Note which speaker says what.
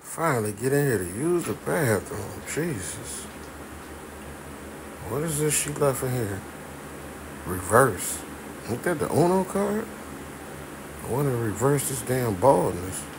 Speaker 1: Finally get in here to use the bathroom. Jesus. What is this she left in here? Reverse. Ain't that the Uno card? I want to reverse this damn baldness.